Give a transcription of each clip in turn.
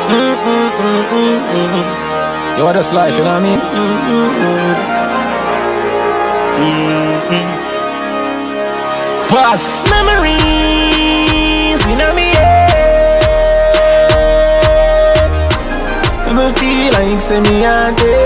You want this life, you know what I mean? Past memories, you know me, yeah. Me feel like say me a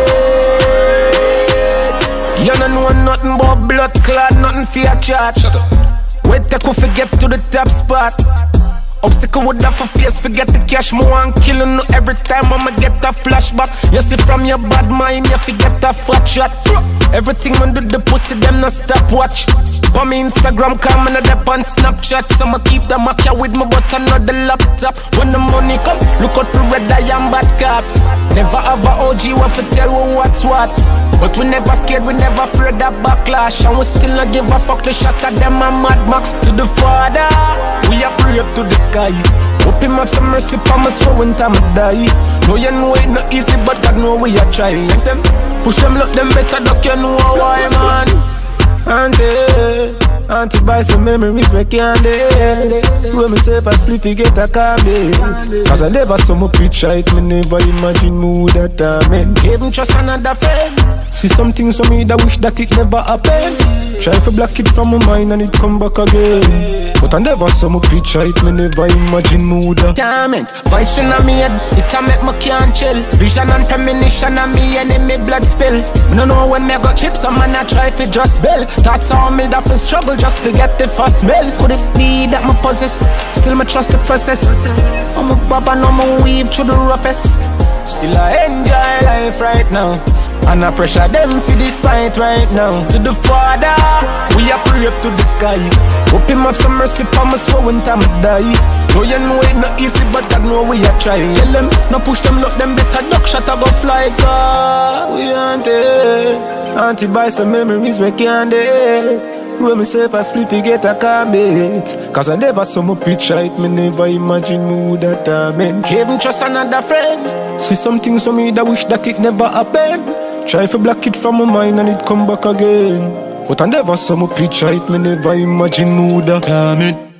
dead. You don't know nothing but blood clot, nothing for your charge. Wait till we forget to the top spot. Obstacle would have a face, forget the cash. More and killing no every time I'ma get a flashback. You see from your bad mind, you forget a fat shot. Everything when do the pussy, them no stop watch. For me Instagram, come and up on Snapchat. So I'ma keep the Mac with me, but not the laptop. When the money come, look out for red eye and bad cops. Never have a OG what to tell you what's what. But we never scared, we never afraid of backlash. And we still not give a fuck, the shot at them and Mad Max. To the Father, we are pray up to the sky. Hope him have some mercy for my soul when time I die. No you know it not easy, but God know we are trying. If them push them, look them better, duck you know why, man. Auntie buy some memories we can't dead. When me say for sleep you get a comment. Cause I never saw my picture it, me never imagine me would that time. Even trust another friend. See some things for me that wish that it never happened. Try to block it from my mind and it come back again. But I never saw my picture it, me never imagine me would have. Torment, voice in me head, it a make me can't chill. Vision and premonition and me enemy blood spill. No know when me got chips, I'm gonna try to just build. That's how me that for struggle just to get the first smell. Could it be that me possess, still me trust the process. I'm a baba, no me weave through the roughest. Still I enjoy life right now. And I pressure them for this fight right now. To the Father, we are pray up to the sky. Hope him have some mercy for my soul when time I die. No you know it not easy, but I know we are trying. Tell them, no push them, look them better duck shot I go fly far. We auntie, auntie buy some memories we can't dead. When me say for sleep you get a comment. Cause I never saw my picture it, me never imagine me would that time. Even trust another friend. See some things for me that wish that it never happened. Try to block it from my mind and it come back again. But I never saw my picture it, me never imagine me would that time.